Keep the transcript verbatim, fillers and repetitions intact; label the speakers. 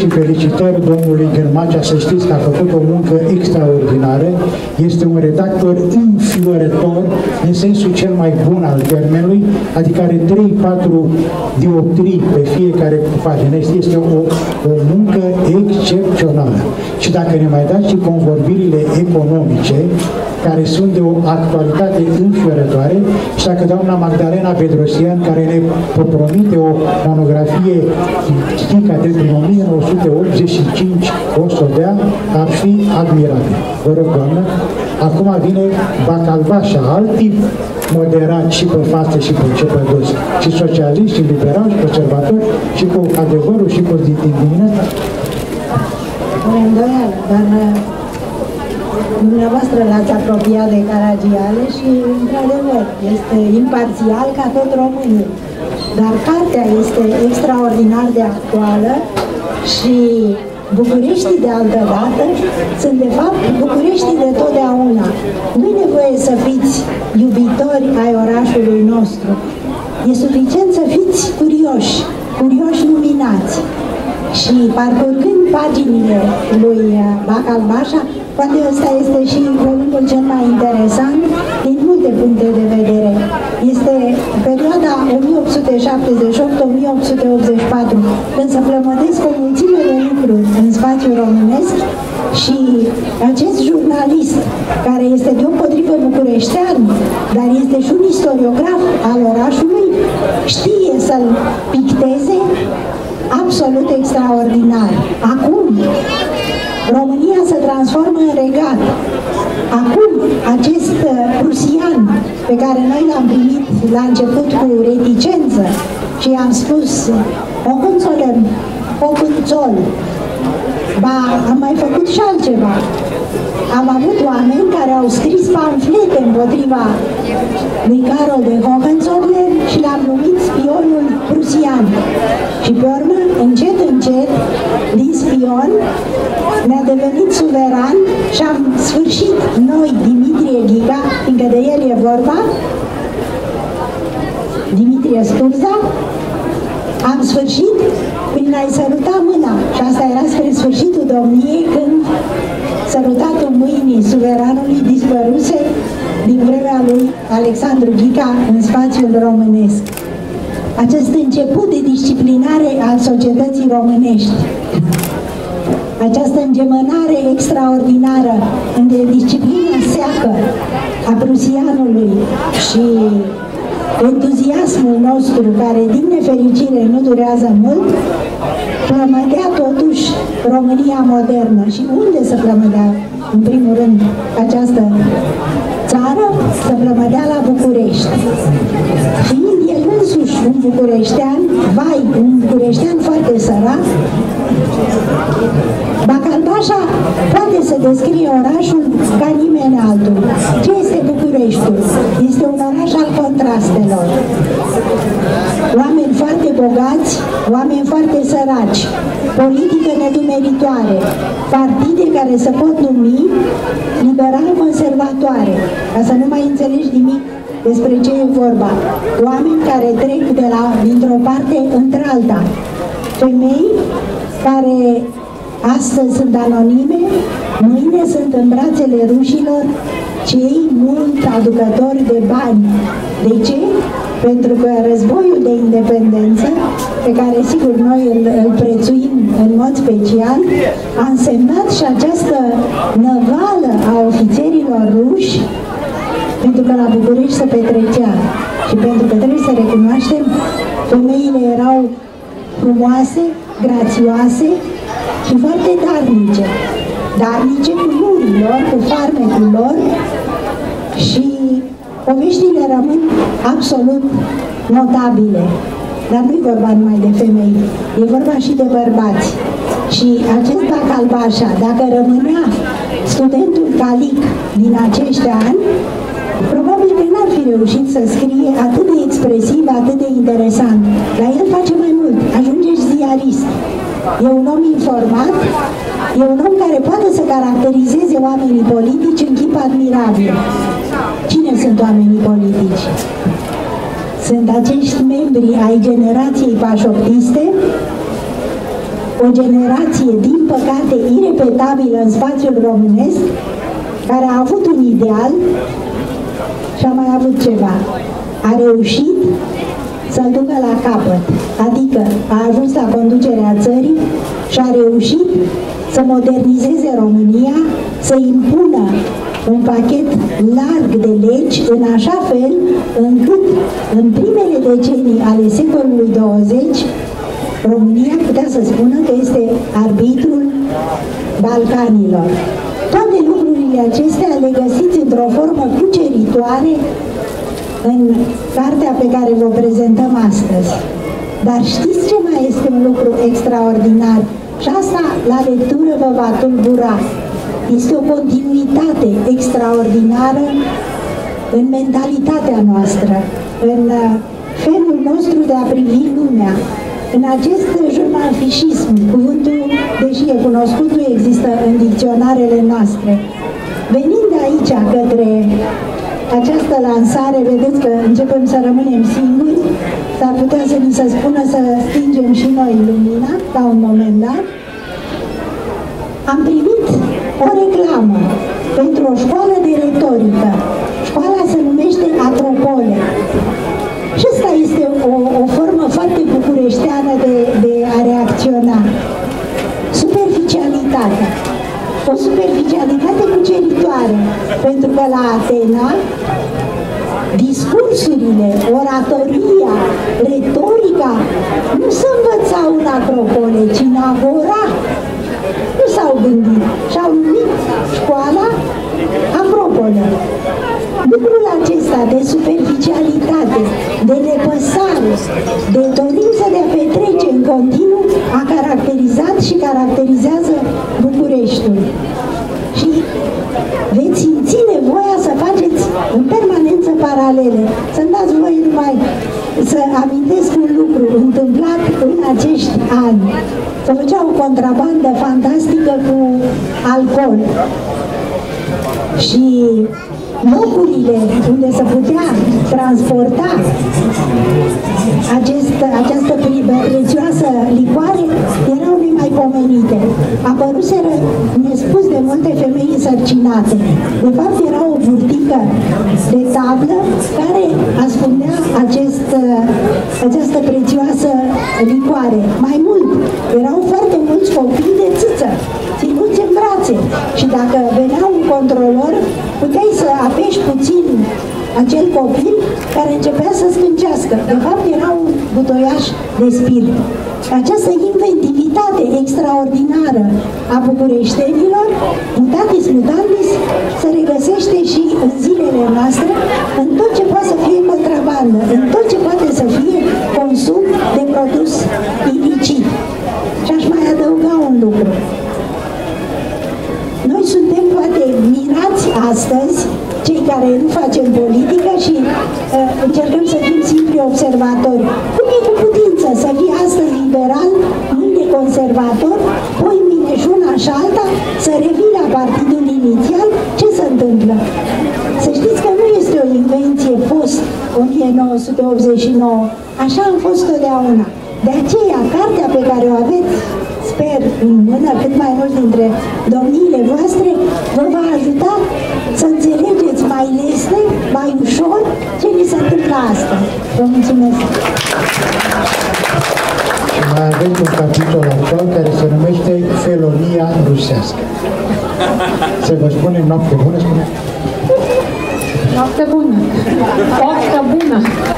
Speaker 1: și felicitări domnului Ghermacea, să știți că a făcut o muncă extraordinară, este un redactor înfiorător, în sensul cel mai bun al termenului, adică are trei patru dioptrii pe fiecare pagină, este o, o muncă excepțională. Și dacă ne mai dați și convorbirile economice, care sunt de o actualitate înfiorătoare, și dacă doamna Magdalena Pedrosian, care ne promite o monografie Chica de prin o mie nouă sute optzeci și cinci o să o dea, ar fi admirabil. Vă rog, doamnă. Acum vine Bacalbașa, alt tip moderat și pe față și pe ce pe dos, și socialiști, și liberali, și conservatori, și cu adevărul, și cu dimineața.
Speaker 2: Îndoială, dar dumneavoastră l-ați apropiat de Caragiale și, într-adevăr, este imparțial ca tot românul. Dar cartea este extraordinar de actuală și Bucureștii de altă dată sunt, de fapt, Bucureștii de totdeauna. Nu e nevoie să fiți iubitori ai orașului nostru. E suficient să fiți curioși, curioși luminați. Și parcurgând paginile lui Bacalbașa, poate ăsta este și volumul cel mai interesant din multe puncte de vedere. Este perioada o mie opt sute șaptezeci și opt - o mie opt sute optzeci și patru, când se plămădesc o mulțime de lucruri în spațiul românesc și acest jurnalist, care este deopotrivă bucureștean, dar este și un istoriograf al orașului, știe să-l picteze absolut extraordinar. Acum, România se transformă în regat. Acum, acest prusian pe care noi l-am primit la început cu reticență și am spus o consolem, o conțol, ba, am mai făcut și altceva. Am avut oameni care au scris pamflete împotriva lui Carol de Hohenzollern și l-am numit spionul prusian. Și pe urmă, încet, încet, din spion, ne-a devenit suveran și am sfârșit noi, Dimitrie Ghiga, fiindcă de el e vorba, Dimitrie Sturza, am sfârșit prin a-i săruta mâna. Și asta era spre sfârșitul domniei, când sărutatul mâinii suveranului dispăruse din vremea lui Alexandru Ghica în spațiul românesc. Acest început de disciplinare al societății românești, această îngemănare extraordinară între disciplina seacă a prusianului și entuziasmul nostru, care din nefericire nu durează mult, plămădea totuși România modernă. Și unde se plămădea? În primul rând, această țară se plămădea la București. Fiind el însuși un bucureștean, vai, un bucureștean foarte sărac, Bacalbașa poate să descrie orașul ca nimeni altul. Ce este Bucureștiul? Este un oraș al contrastelor. Oameni foarte bogați, oameni foarte săraci, politică nedumeritoare, partide care se pot numi liberal-conservatoare, ca să nu mai înțelegi nimic despre ce e vorba. Oameni care trec de la, dintr-o parte într-alta. Femei care astăzi sunt anonime, mâine sunt în brațele rușilor, cei mult aducători de bani. De ce? Pentru că războiul de independență, pe care sigur noi îl, îl prețuim în mod special, a însemnat și această năvală a ofițerilor ruși, pentru că la București se petrecea. Și pentru că trebuie să recunoaștem, femeile erau frumoase, grațioase și foarte darnice. Darnice cu lurilor, cu farmecul lor, și poveștile rămân absolut notabile. Dar nu-i vorba numai de femei, e vorba și de bărbați. Și acest Bacalbașa, dacă rămânea studentul Calic din acești ani, probabil că n-ar fi reușit să scrie atât de expresiv, atât de interesant. Dar el face mai mult, ajunge ziarist. E un om informat, e un om care poate să caracterizeze oamenii politici în chip admirabil. Cine sunt oamenii politici? Sunt acești membri ai generației pașoptiste o generație, din păcate, irepetabilă în spațiul românesc, care a avut un ideal și a mai avut ceva. A reușit să-l ducă la capăt, adică a ajuns la conducerea țării și a reușit să modernizeze România, să impună un pachet larg de legi în așa fel încât în primele decenii ale secolului douăzeci România putea să spună că este arbitrul Balcanilor. Toate lucrurile acestea le găsiți într-o formă cuceritoare în cartea pe care vă prezentăm astăzi. Dar știți ce mai este un lucru extraordinar? Și asta la lectură vă va tulbura. Este o continuitate extraordinară în mentalitatea noastră, în felul nostru de a privi lumea. În acest jurnalfișism, cuvântul, deși e cunoscut, nu există în dicționarele noastre. Venind de aici către această lansare, vedeți că începem să rămânem singuri, s-ar putea să ni se spună să stingem și noi lumina, la un moment dat. Am primit o reclamă pentru o școală de retorică. Școala se numește Atropole. Și asta este o, o formă foarte bucureșteană de, de a reacționa. Superficialitate. O superficialitate cuceritoare, pentru că la Atena discursurile, oratoria, retorica nu se învățau în Acropole, ci în Agora. Nu s-au gândit și au numit școala Acropole. Lucrul acesta de superficialitate, de nepăsare, de dorință de a petrece în continuu a caracterizat și caracterizează Bucureștiul. Și veți simți nevoia să faceți în permanență paralele. Să-mi dați voi numai să amintesc un lucru întâmplat în acești ani. Se făcea o contrabandă fantastică cu alcool. Și locurile unde se putea transporta acest, această prețioasă licoare erau nemaipomenite. Apăruseră nespus de multe femei însărcinate. De fapt era o burtică de tablă care ascundea acest, această prețioasă licoare. Mai mult, erau foarte mulți copii de țiță, ținuți în brațe. Și dacă venea un controlor, puteai să apeși puțin acel copil care începea să scâncească. De fapt, era un butoiaș de spirit. Această inventivitate extraordinară a bucureștenilor, mutatis mutandis, se regăsește și în zilele noastre, în tot ce poate să fie contrabandă, în tot ce poate să fie consum de produs ilicit. Și aș mai adăuga un lucru. Noi suntem poate mirați astăzi, cei care nu facem politică și uh, încercăm să fim simpli observatori. Cum e cu putință să fii astăzi liberal, mâine conservator, poi mâine și una și alta, să revii la partidul inițial? Ce se întâmplă? Să știți că nu este o invenție post o mie nouă sute optzeci și nouă. Așa am fost totdeauna. De aceea, cartea pe care o aveți, sper, în mână, cât mai mulți dintre domniile voastre, vă va ajuta să înțelegeți mai lesne, mai ușor, ce ni se întâmplă astăzi. Vă mulțumesc!
Speaker 1: Și mai avem un capitol actual care se numește Felonia rusească. Să vă spunem noapte bună, spune?
Speaker 3: Noapte bună! Poftă bună!